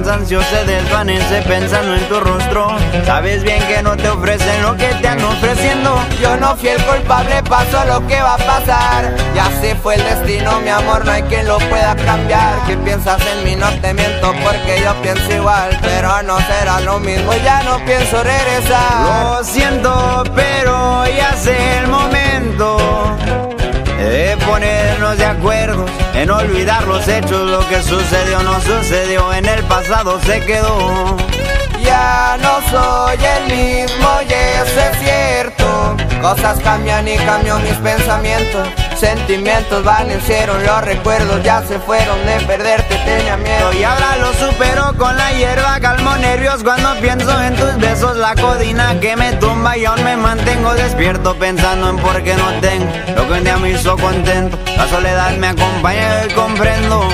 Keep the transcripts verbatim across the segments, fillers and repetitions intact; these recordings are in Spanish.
cansancio se desvanece pensando en tu rostro. Sabes bien que no te ofrecen lo que te han ofreciendo. Yo no fui el culpable, pasó lo que va a pasar. Ya se fue el destino, mi amor, no hay quien lo pueda cambiar. Que piensas en mí, no te miento porque yo pienso igual, pero no será lo mismo, ya no pienso regresar. Lo siento, pero ya sé el momento de ponernos de acuerdo, en olvidar los hechos. Lo que sucedió no sucedió, en el pasado se quedó. Ya no soy el mismo y eso es cierto. Cosas cambian y cambió mis pensamientos. Sentimientos vanecieron, los recuerdos ya se fueron. De perderte tenía miedo y ahora lo supero con la hierba. Calmo nervios cuando pienso en tus besos. La codina que me tumba y aún me mantengo despierto pensando en por qué no tengo lo que un día me hizo contento. La soledad me acompaña y comprendo.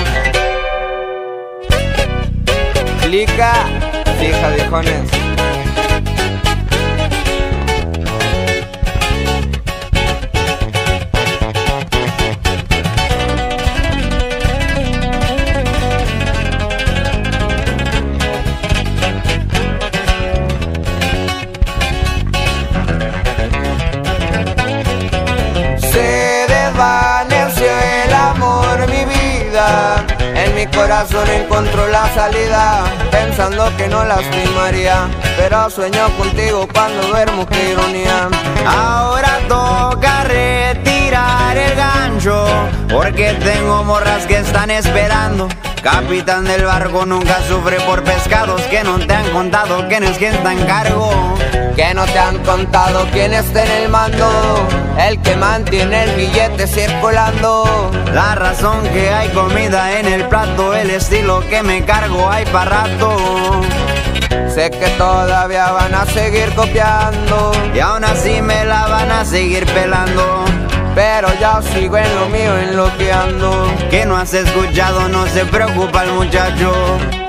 Clica, fija viejones. Se desvaneció el amor, mi vida. En mi corazón encontró la salida, pensando que no lastimaría, pero sueño contigo cuando duermo, qué ironía. Ahora toca retirar el gancho, porque tengo morras que están esperando. Capitán del barco nunca sufre por pescados. Que no te han contado quién es quien está en cargo. Que no te han contado quién está en el mando, el que mantiene el billete circulando. La razón que hay comida en el plato, el estilo que me cargo hay para rato. Sé que todavía van a seguir copiando y aún así me la van a seguir pelando, pero ya sigo en lo mío, en lo que ando. Que no has escuchado, no se preocupa el muchacho.